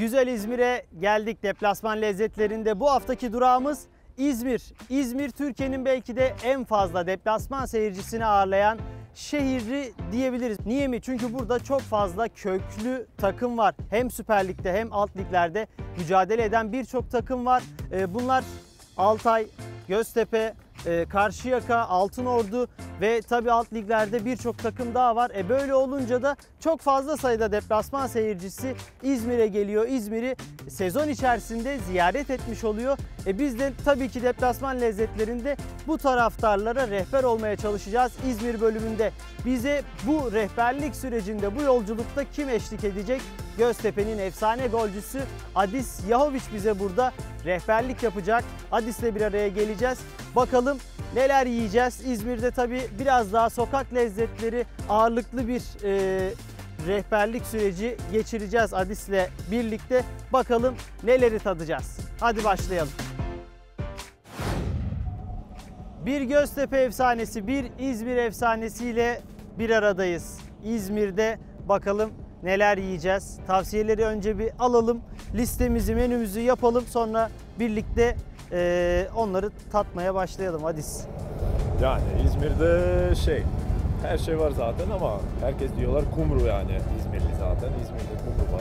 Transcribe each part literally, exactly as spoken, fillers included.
Güzel İzmir'e geldik. Deplasman lezzetlerinde bu haftaki durağımız İzmir. İzmir, Türkiye'nin belki de en fazla deplasman seyircisini ağırlayan şehri diyebiliriz. Niye mi? Çünkü burada çok fazla köklü takım var. Hem Süper Lig'de hem alt liglerde mücadele eden birçok takım var. Bunlar Altay, Göztepe, Karşıyaka, Altınordu ve tabii alt liglerde birçok takım daha var. E böyle olunca da çok fazla sayıda deplasman seyircisi İzmir'e geliyor. İzmir'i sezon içerisinde ziyaret etmiş oluyor. E biz de tabii ki deplasman lezzetlerinde bu taraftarlara rehber olmaya çalışacağız. İzmir bölümünde bize bu rehberlik sürecinde, bu yolculukta kim eşlik edecek? Göztepe'nin efsane golcüsü Adis Yahoviç bize burada rehberlik yapacak. Adis'le bir araya geleceğiz. Bakalım neler yiyeceğiz? İzmir'de tabii biraz daha sokak lezzetleri ağırlıklı bir e, rehberlik süreci geçireceğiz Adis'le birlikte. Bakalım neleri tadacağız. Hadi başlayalım. Bir Göztepe efsanesi, bir İzmir efsanesiyle bir aradayız. İzmir'de bakalım neler yiyeceğiz? Tavsiyeleri önce bir alalım. Listemizi, menümüzü yapalım. Sonra birlikte e, onları tatmaya başlayalım. Adis. Yani İzmir'de şey, her şey var zaten ama herkes diyorlar kumru yani İzmirli zaten. İzmir'de kumru var,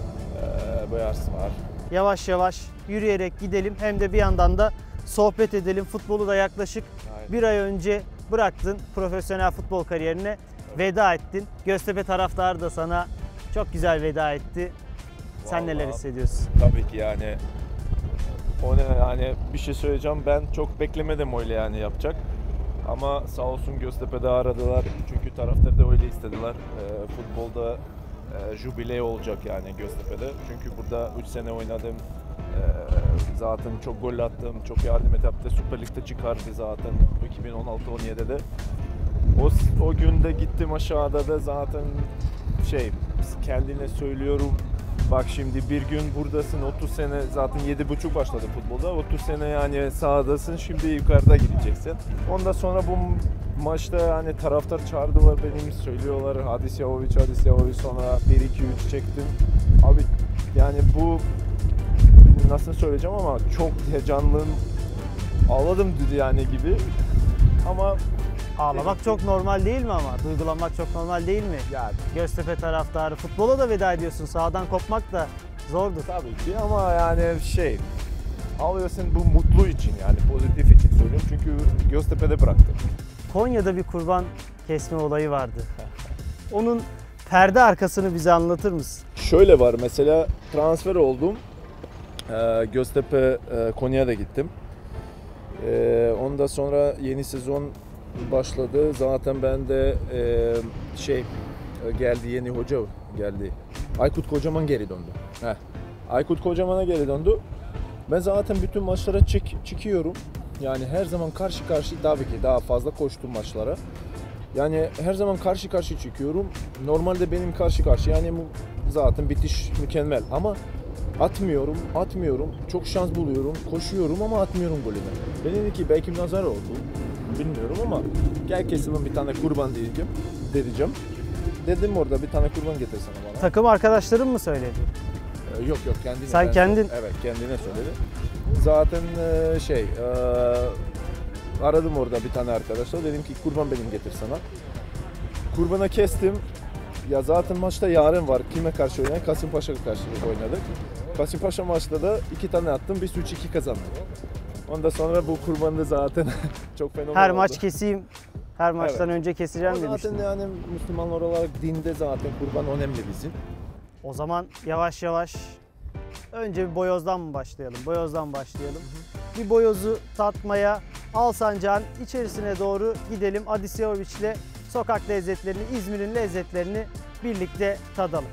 ee, beyaz var. Yavaş yavaş yürüyerek gidelim. Hem de bir yandan da sohbet edelim. Futbolu da yaklaşık Aynen. bir ay önce bıraktın. Profesyonel futbol kariyerine evet. veda ettin. Göztepe taraftarı da sana çok güzel veda etti. Sen Vallahi, neler hissediyorsun? Tabii ki yani o ne yani bir şey söyleyeceğim, ben çok beklemedim öyle yani yapacak. Ama sağ olsun Göztepe'de aradılar çünkü taraftar da öyle istediler. E, futbolda e, jubile olacak yani Göztepe'de. Çünkü burada üç sene oynadım. E, zaten çok gol attım, çok yardım etapta Süper Lig'de çıkardı zaten iki bin on altı on yedi'de. O, o günde gittim aşağıda da zaten şey kendine söylüyorum. Bak şimdi bir gün buradasın, otuz sene zaten yedi buçuk başladı futbolda. otuz sene yani sahadasın, şimdi yukarıda gideceksin. Ondan sonra bu maçta yani taraftar çağırdılar benim, söylüyorlar Adis Yahoviç, Adis Yahoviç, sonra bir iki üç çektim. Abi yani bu nasıl söyleyeceğim ama çok heyecanlıyım. Ağladım dedi yani gibi. Ama ağlamak çok normal değil mi ama? Duygulanmak çok normal değil mi? Yani Göztepe taraftarı, futbola da veda ediyorsun. Sahadan kopmak da zordur. Tabii ki ama yani şey, ağlıyorsun bu mutlu için yani pozitif için söylüyorum. Çünkü Göztepe'de bıraktım. Konya'da bir kurban kesme olayı vardı. Onun perde arkasını bize anlatır mısın? Şöyle var, mesela transfer oldum. Ee, Göztepe, e, Konya'da gittim. Ee, ondan sonra yeni sezon başladı. Zaten ben de e, şey geldi, yeni hoca geldi. Aykut Kocaman geri döndü. Heh. Aykut Kocaman'a geri döndü. Ben zaten bütün maçlara çık çıkıyorum. Yani her zaman karşı karşı, tabii ki daha fazla koştum maçlara. Yani her zaman karşı karşı çıkıyorum. Normalde benim karşı karşı yani zaten bitiş mükemmel ama atmıyorum, atmıyorum. Çok şans buluyorum, koşuyorum ama atmıyorum golünü. Ben dedim ki belki nazar oldu. Bilmiyorum ama gel kesin bir tane kurban diyeceğim, dedeceğim. Dedim orada bir tane kurban getirsene bana. Takım arkadaşların mı söyledi? Ee, yok yok kendine. Sen kendin? Evet, kendine söyledi. Zaten e, şey e, aradım orada bir tane arkadaşlar, dedim ki kurban benim getirsene. Kurbanı kestim. Ya zaten maçta yarın var. Kime karşı oynayan? Kasımpaşa karşı oynadık. Kasımpaşa maçta da iki tane attım, biz üç iki kazandık. Ondan sonra bu kurbanı zaten çok fenomen Her oldu. maç keseyim, her maçtan evet. önce keseceğim o demiştim. Zaten yani Müslümanlar olarak dinde zaten kurban önemli bizim. O zaman yavaş yavaş önce bir boyozdan mı başlayalım? Boyozdan başlayalım. Hı hı. Bir boyozu tatmaya Alsancak'ın içerisine doğru gidelim. Adis Yahoviç'le sokak lezzetlerini, İzmir'in lezzetlerini birlikte tadalım.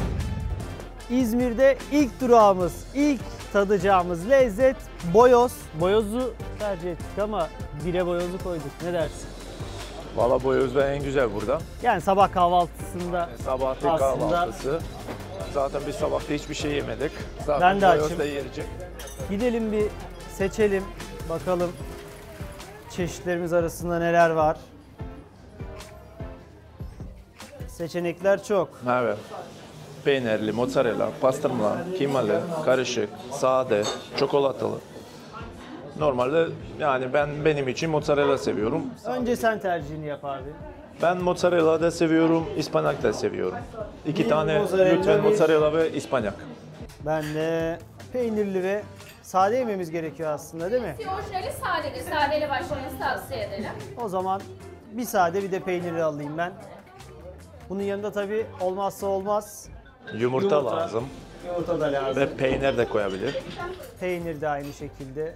İzmir'de ilk durağımız, ilk tadacağımız lezzet boyoz. Boyozu tercih ettik ama bire boyozu koyduk. Ne dersin? Valla boyoz da en güzel burada. Yani sabah kahvaltısında yani sabah kahvaltısı. Zaten biz sabahta hiçbir şey yemedik. Zaten ben de boyoz açım. da yiyecek. Gidelim bir seçelim. Bakalım çeşitlerimiz arasında neler var. Seçenekler çok. Evet. Peynirli, mozzarella, pastırma, kıymalı, karışık, sade, çikolatalı. Normalde yani ben benim için mozzarella seviyorum. Önce sen tercihini yap abi. Ben mozzarella da seviyorum, ispanak da seviyorum. İki Bir tane mozzarella, lütfen bir- mozzarella ve ispanak. Ben de peynirli ve sade yememiz gerekiyor aslında değil mi? Orijinali sadedir. Sadeyle başlamanızı tavsiye ederim. O zaman bir sade bir de peynirli alayım ben. Bunun yanında tabii olmazsa olmaz Yumurta, Yumurta. lazım yumurta da lazım. ve peynir de koyabilir. Peynir de aynı şekilde.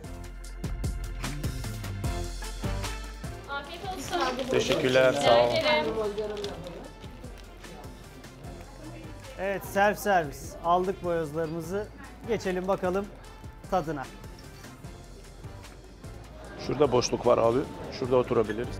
Afiyet olsun. Teşekkürler, sağ Rica olun. ederim. Evet, self servis. Aldık boyozlarımızı. Geçelim bakalım tadına. Şurada boşluk var abi, şurada oturabiliriz.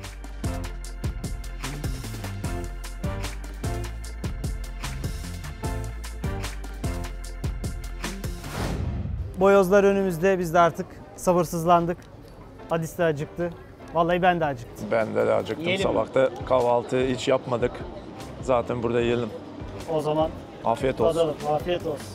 Boyozlar önümüzde. Biz de artık sabırsızlandık. Hadis de acıktı. Vallahi ben de acıktım. Ben de acıktım, Yiyelim mi? sabahta kahvaltı hiç yapmadık. Zaten burada yiyelim. O zaman Afiyet olsun. tadalım. Afiyet olsun.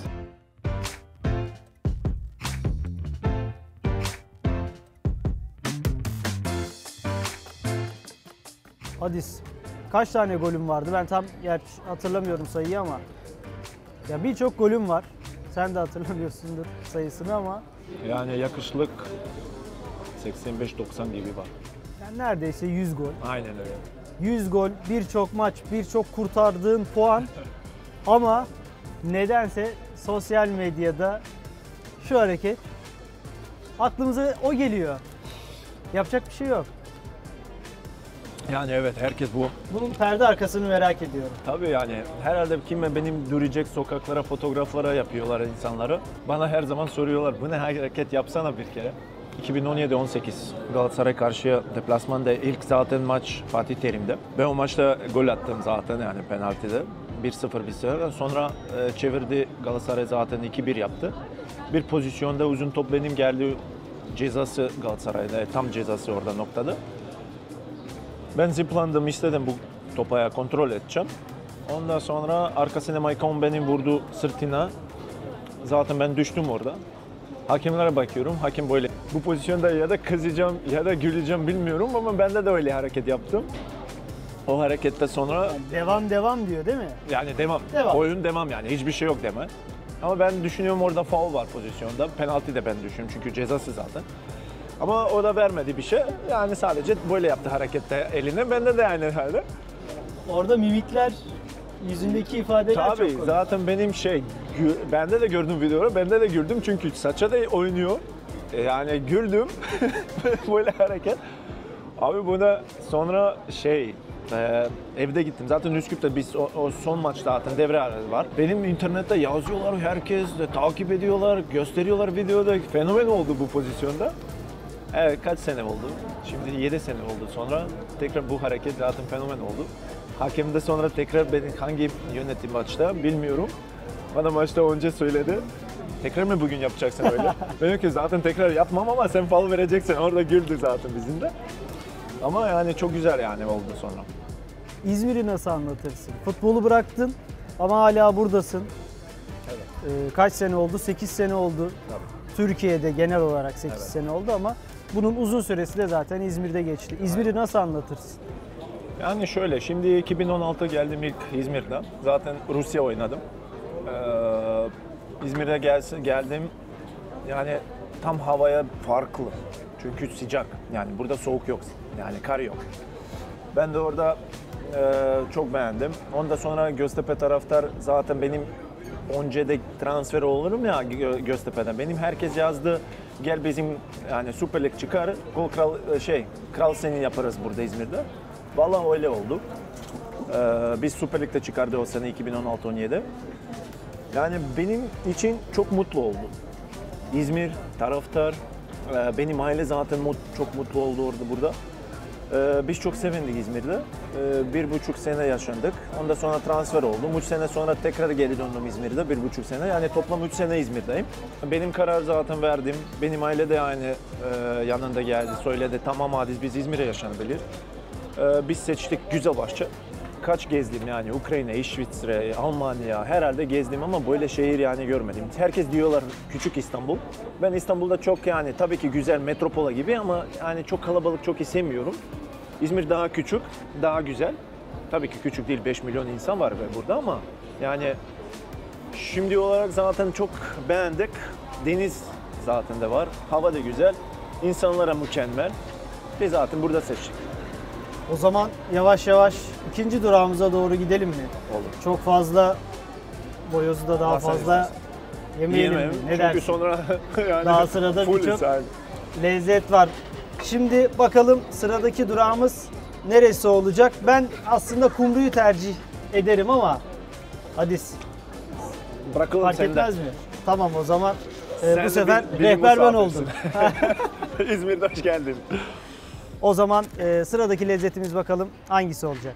Hadis. Kaç tane golüm vardı? Ben tam gerçi hatırlamıyorum sayıyı ama. Ya birçok golüm var. Sen de hatırlamıyorsundur sayısını ama. Yani yakışıklık seksen beş doksan gibi var. Yani neredeyse yüz gol. Aynen öyle. yüz gol, birçok maç, birçok kurtardığın puan. Ama nedense sosyal medyada şu hareket aklımıza o geliyor. Yapacak bir şey yok. Yani evet, herkes bu. Bunun perde arkasını merak ediyorum. Tabii yani herhalde kime benim dürecek sokaklara, fotoğraflara yapıyorlar insanları. Bana her zaman soruyorlar, bu ne hareket yapsana bir kere. iki bin on yedi on sekiz Galatasaray karşıya deplasmanda ilk zaten maç Fatih Terim'de. Ben o maçta gol attım zaten yani penaltıda. bir sıfır bir sıfır. Sonra e, çevirdi Galatasaray zaten iki bir yaptı. Bir pozisyonda uzun top benim geldi, cezası Galatasaray'da, tam cezası orada noktada. Ben zıplandım, istedim bu topaya kontrol edeceğim. Ondan sonra arkasına Maicon benim vurdu sırtına. Zaten ben düştüm orada. Hakemlere bakıyorum, hakem böyle. Bu pozisyonda ya da kızacağım ya da güleceğim bilmiyorum ama ben de öyle hareket yaptım. O harekette sonra Yani devam devam diyor değil mi? yani devam. Devam. Oyun devam yani, hiçbir şey yok deme. Ama ben düşünüyorum orada faul var pozisyonda. Penaltı da ben düşünüyorum çünkü cezası zaten. Ama o da vermedi bir şey. Yani sadece böyle yaptı harekette eline. Bende de aynı halde. Orada mimikler, yüzündeki ifadeler Tabii çok komik. zaten benim şey, gü- bende de gördüm videoları, bende de güldüm çünkü saça da oynuyor. E, Yani güldüm, böyle hareket. Abi buna sonra şey, e, evde gittim. Zaten Üsküp'te biz o, o son maç zaten devre arası var. Benim internette yazıyorlar, herkes de takip ediyorlar, gösteriyorlar videoda. Fenomen oldu bu pozisyonda. Evet, kaç sene oldu? Şimdi yedi sene oldu sonra. Tekrar bu hareket zaten fenomen oldu. Hakem de sonra tekrar beni hangi yönetim maçta bilmiyorum. Bana maçta önce söyledi. Tekrar mı bugün yapacaksın öyle? Ben dedim ki zaten tekrar yapmam ama sen faul vereceksin. Orada güldü zaten bizim de. Ama yani çok güzel yani oldu sonra. İzmir'i nasıl anlatırsın? Futbolu bıraktın ama hala buradasın. Evet. Ee, kaç sene oldu? sekiz sene oldu. Tabii. Türkiye'de genel olarak sekiz Evet. sene oldu ama bunun uzun süresi de zaten İzmir'de geçti. İzmir'i nasıl anlatırsın? Yani şöyle, şimdi iki bin on altı geldim ilk İzmir'de. Zaten Rusya oynadım. Ee, İzmir'e gelsin, geldim. Yani tam havaya farklı. Çünkü sıcak. Yani burada soğuk yok. Yani kar yok. Ben de orada e, çok beğendim. Ondan sonra Göztepe taraftar zaten benim öncede transfer olurum ya Gö- Göztepe'den. Benim herkes yazdı. Gel bizim yani Süper Lig çıkar. Gol kral şey kral seni yaparız burada İzmir'de. Vallahi öyle oldu. Ee, biz Süper Lig'de çıkardı o sene iki bin on altı on yedi. Yani benim için çok mutlu oldum. İzmir, taraftar, e, benim aile zaten mut- çok mutlu oldu orada burada. Ee, biz çok sevindik İzmir'de. Ee, bir buçuk sene yaşandık. Ondan sonra transfer oldum. Üç sene sonra tekrar geri döndüm İzmir'de. Bir buçuk sene. Yani toplam üç sene İzmir'deyim. Benim karar zaten verdim. Benim aile de aynı e, yanında geldi. Söyledi tamam hadi biz İzmir'e yaşanabilir. Ee, biz seçtik Güzelbahçe. kaç gezdim yani Ukrayna, İsviçre, Almanya herhalde gezdim ama böyle şehir yani görmedim. Herkes diyorlar küçük İstanbul. Ben İstanbul'da çok yani tabii ki güzel metropola gibi ama yani çok kalabalık çok sevmiyorum. İzmir daha küçük, daha güzel. Tabii ki küçük değil, beş milyon insan var burada ama yani şimdi olarak zaten çok beğendik. Deniz zaten de var, hava da güzel, insanlara mükemmel. Biz zaten burada seçtik. O zaman yavaş yavaş ikinci durağımıza doğru gidelim mi? Olur. Çok fazla boyozu da daha Daha sen fazla yemeyelim mi? Yiyemem. Ne Çünkü dersin? sonra yani Daha sırada full birçok insan. lezzet var. Şimdi bakalım sıradaki durağımız neresi olacak? Ben aslında kumruyu tercih ederim ama Hadis Bırakalım fark senden. etmez mi? Tamam o zaman e, Sen bu de sefer bir- bir rehber ben misafirsin. oldum. İzmir'de hoş geldin. O zaman e, sıradaki lezzetimiz bakalım hangisi olacak?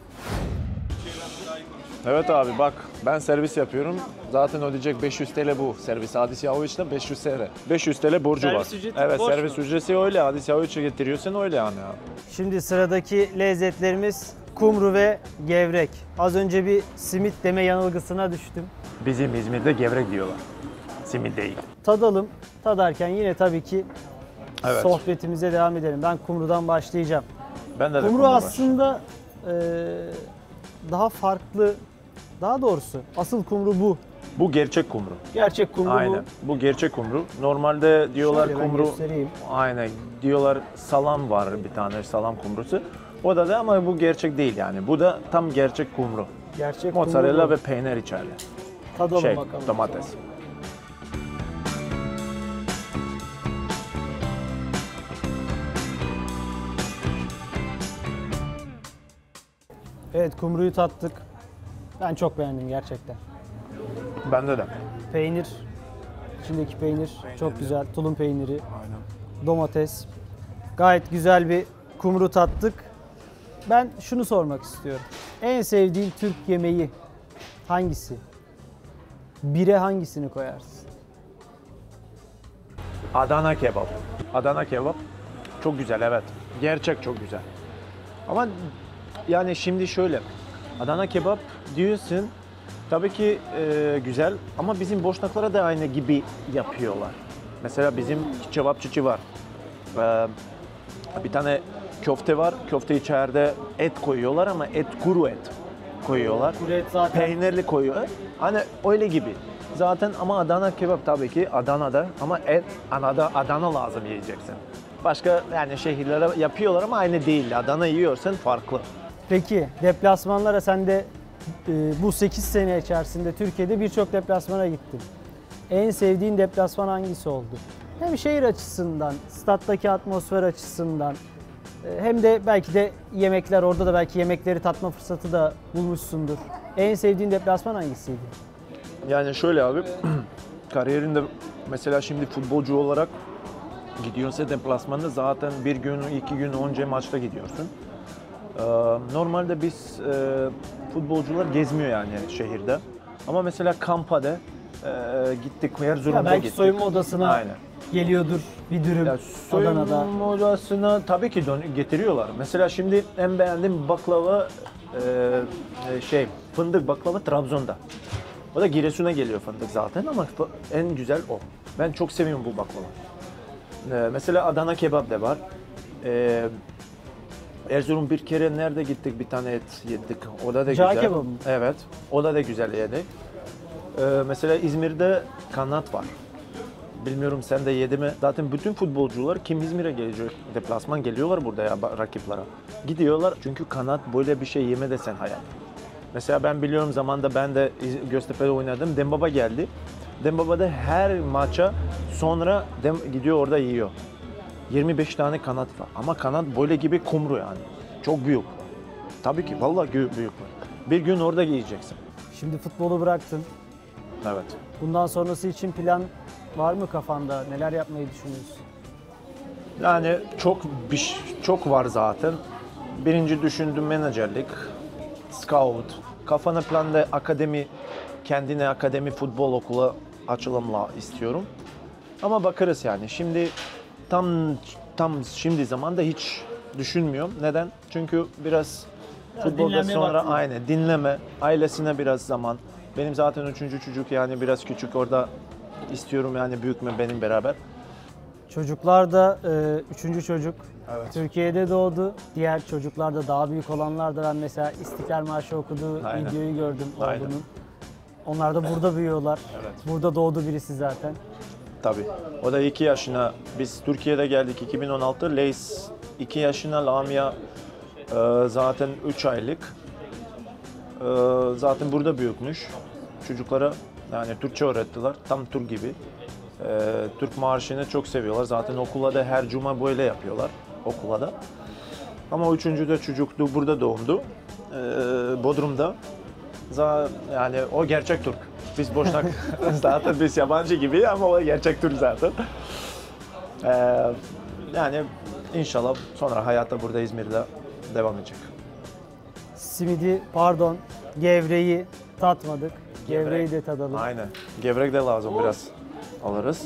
Evet abi bak ben servis yapıyorum. Zaten ödeyecek beş yüz TL bu servis. Hadis Yahoviç'te beş yüz TL. beş yüz TL borcu Servis var. ücreti Evet borç servis mu? ücreti öyle. Hadis Yahoviç'e getiriyorsun öyle yani. Şimdi sıradaki lezzetlerimiz kumru ve gevrek. Az önce bir simit deme yanılgısına düştüm. Bizim İzmir'de gevrek diyorlar. Simit değil. Tadalım. Tadarken yine tabii ki Evet. sohbetimize devam edelim. Ben kumrudan başlayacağım. Ben de de Kumru kumru var. aslında e, daha farklı, daha doğrusu asıl kumru bu. Bu gerçek kumru. Gerçek kumru Aynen. Bu gerçek kumru. Normalde diyorlar Şöyle ben kumru. göstereyim. Aynen. Diyorlar salam var bir tane salam kumrusu. O da da ama bu gerçek değil yani. Bu da tam gerçek kumru. bu. Gerçek Mozzarella kumru bu. ve peynir içeride. Tadalım Şey, bakalım. domates. Evet kumruyu tattık. Ben çok beğendim gerçekten. Bende de. Peynir, içindeki peynir çok güzel. Tulum peyniri, Aynen. domates. Gayet güzel bir kumru tattık. Ben şunu sormak istiyorum. En sevdiğin Türk yemeği hangisi? Bire hangisini koyarsın? Adana kebap. Adana kebap çok güzel evet. Gerçek çok güzel. Ama yani şimdi şöyle. Adana kebap diyorsun tabii ki e, güzel ama bizim Boşnaklara da aynı gibi yapıyorlar. Mesela bizim kebapçıcı var. Ee, bir tane köfte var. Köfte içeride et koyuyorlar ama et kuru et koyuyorlar. Kuru et zaten. Peynirli koyuyor. Hani öyle gibi. Zaten ama Adana kebap tabii ki Adana'da ama et Adana, Adana lazım yiyeceksin. Başka yani şehirlere yapıyorlar ama aynı değil. Adana yiyorsan farklı. Peki deplasmanlara sen de e, bu sekiz sene içerisinde Türkiye'de birçok deplasmana gittin. En sevdiğin deplasman hangisi oldu? Hem şehir açısından, stat'taki atmosfer açısından e, hem de belki de yemekler, orada da belki yemekleri tatma fırsatı da bulmuşsundur. En sevdiğin deplasman hangisiydi? Yani şöyle abi, kariyerinde mesela şimdi futbolcu olarak gidiyorsa deplasmanda zaten bir gün, iki gün önce maçta gidiyorsun. Ee, normalde biz e, futbolcular gezmiyor yani şehirde. Ama mesela kampada e, gittik, Ya Erzurum'da belki gittik. soyunma odasına Aynen. geliyordur bir dürüm Ya Adana'da. soyunma odasına tabii ki dön- getiriyorlar. Mesela şimdi en beğendiğim baklava e, e, şey fındık baklava Trabzon'da. O da Giresun'a geliyor fındık zaten ama en güzel o. Ben çok seviyorum bu baklava. E, mesela Adana kebap da var. E, Erzurum bir kere nerede gittik bir tane et yedik. O da da Cağ güzel. kebabı mı? Evet. O da da güzel yedik. E, mesela İzmir'de kanat var. Bilmiyorum sen de yedi mi? Zaten bütün futbolcular kim İzmir'e gelecek, deplasman geliyorlar burada ya rakiplere. Gidiyorlar çünkü kanat böyle bir şey yeme desen hayat. Mesela ben biliyorum zamanda ben de Göztepe'de oynadım. Dembaba geldi. Dembaba da her maça sonra Dem gidiyor orada yiyor. yirmi beş tane kanat var ama kanat böyle gibi kumru yani. Çok büyük. Tabii ki vallahi büyük. Bir gün orada yiyeceksin. Şimdi futbolu bıraktın. Evet. Bundan sonrası için plan var mı kafanda? Neler yapmayı düşünüyorsun? Yani çok bir, çok var zaten. Birinci düşündüğüm menajerlik, scout, kafana planda akademi, kendine akademi futbol okulu açılımla istiyorum. Ama bakarız yani. Şimdi tam tam şimdi zamanda hiç düşünmüyorum. Neden? Çünkü biraz Futbolda dinlenmeye sonra vakti. aynı dinleme, ailesine biraz zaman. Benim zaten üçüncü çocuk yani biraz küçük orada istiyorum yani büyütme benim beraber. Çocuklar da e, üçüncü çocuk. Evet. Türkiye'de doğdu. Diğer çocuklar da daha büyük olanlar da ben mesela İstiklal Marşı okuduğu Aynen. videoyu gördüm Aynen. oğlunun. Onlar da burada büyüyorlar. Evet. Burada doğdu birisi zaten. Tabii. O da iki yaşına. Biz Türkiye'de geldik iki bin on altı. Leys iki yaşına, Lamia e, zaten üç aylık. E, zaten burada büyükmüş. Çocuklara yani Türkçe öğrettiler. Tam Türk gibi. E, Türk marşını çok seviyorlar. Zaten okula da her cuma böyle yapıyorlar. Okula da. Ama üçüncü de çocuktu. Burada doğumdu. E, Bodrum'da. Zaten yani o gerçek Türk. Biz boşnak zaten biz yabancı gibi ama o gerçek Türk zaten. Ee, yani inşallah sonra hayata burada İzmir'de devam edecek. Simidi, pardon, gevreği tatmadık. Gevrek. Gevreği de tadalım. Aynen. Gevrek de lazım biraz alırız.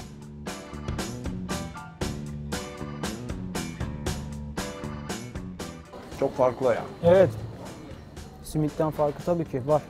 Çok farklı ya. Evet. Simitten farkı tabii ki var.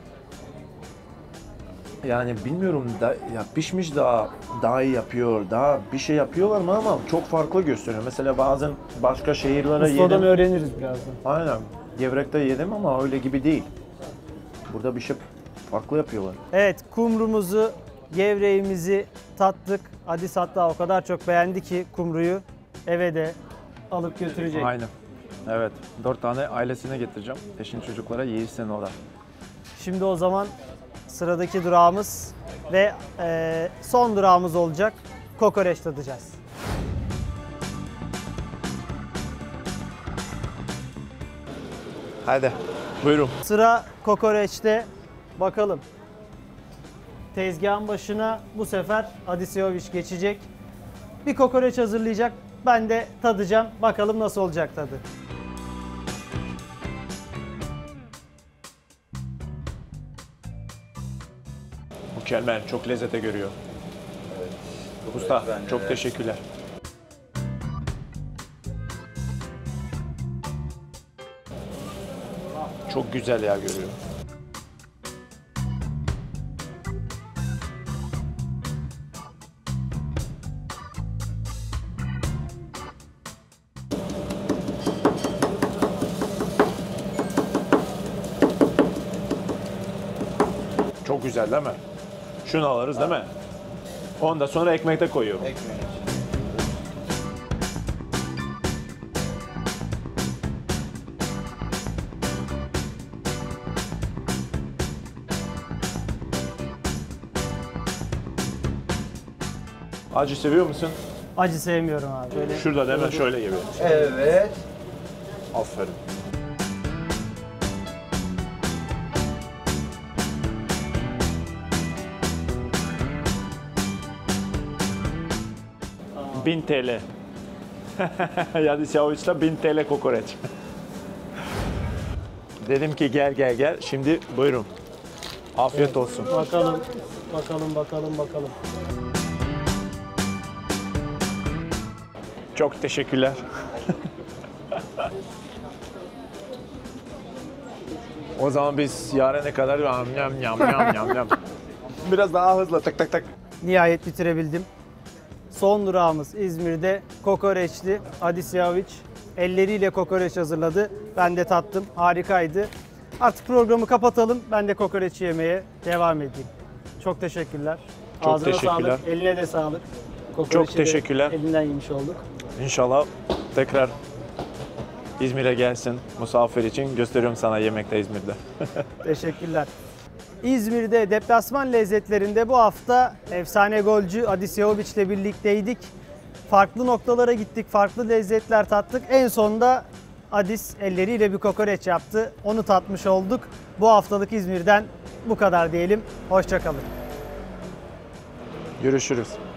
Yani bilmiyorum da ya pişmiş daha daha iyi yapıyor. Daha bir şey yapıyorlar mı ama çok farklı gösteriyor. Mesela bazen başka şehirlere Ustadan yedim. öğreniriz birazdan. Aynen. Gevrekte yedim ama öyle gibi değil. Burada bir şey farklı yapıyorlar. Evet, kumrumuzu, gevreğimizi tattık. Adis hatta o kadar çok beğendi ki kumruyu eve de alıp götürecek. Aynen. Evet. Dört tane ailesine getireceğim. Eşin çocuklara yiyirsin o da. Şimdi o zaman sıradaki durağımız ve e, son durağımız olacak. Kokoreç tadacağız. Hadi. Buyurun. Sıra kokoreçte. Bakalım. Tezgahın başına bu sefer Adisevic geçecek. Bir kokoreç hazırlayacak. Ben de tadacağım. Bakalım nasıl olacak tadı. Mükemmel. Çok lezzete görüyor. Usta çok teşekkürler. Çok güzel ya görüyor. Çok güzel değil mi? Şunu alırız değil mi? Ondan sonra ekmekte koyuyorum. Acı seviyor musun? Acı sevmiyorum abi. Böyle Şurada değil mi? Şöyle gibi. Evet. Aferin. bin T L. Yani Siyavuç'ta bin T L kokoreç. Dedim ki gel gel gel. Şimdi buyurun. Afiyet olsun. bakalım, bakalım, bakalım, bakalım. Çok teşekkürler. O zaman biz yarına kadar yam yam yam yam yam yam. Biraz daha hızlı tak tak tak. Nihayet bitirebildim. Son durağımız İzmir'de kokoreçli Adisevic. Elleriyle kokoreç hazırladı. Ben de tattım. Harikaydı. Artık programı kapatalım. Ben de kokoreç yemeye devam edeyim. Çok teşekkürler. Çok Ağzına teşekkürler. sağlık. Eline de sağlık. Kokoreçi Çok de teşekkürler. Elinden yemiş olduk. İnşallah tekrar İzmir'e gelsin misafir için. Gösteriyorum sana yemekte İzmir'de. Teşekkürler. İzmir'de deplasman lezzetlerinde bu hafta efsane golcü Adisevic ile birlikteydik. Farklı noktalara gittik, farklı lezzetler tattık. En sonunda Adis elleriyle bir kokoreç yaptı. Onu tatmış olduk. Bu haftalık İzmir'den bu kadar diyelim. Hoşça kalın. Görüşürüz.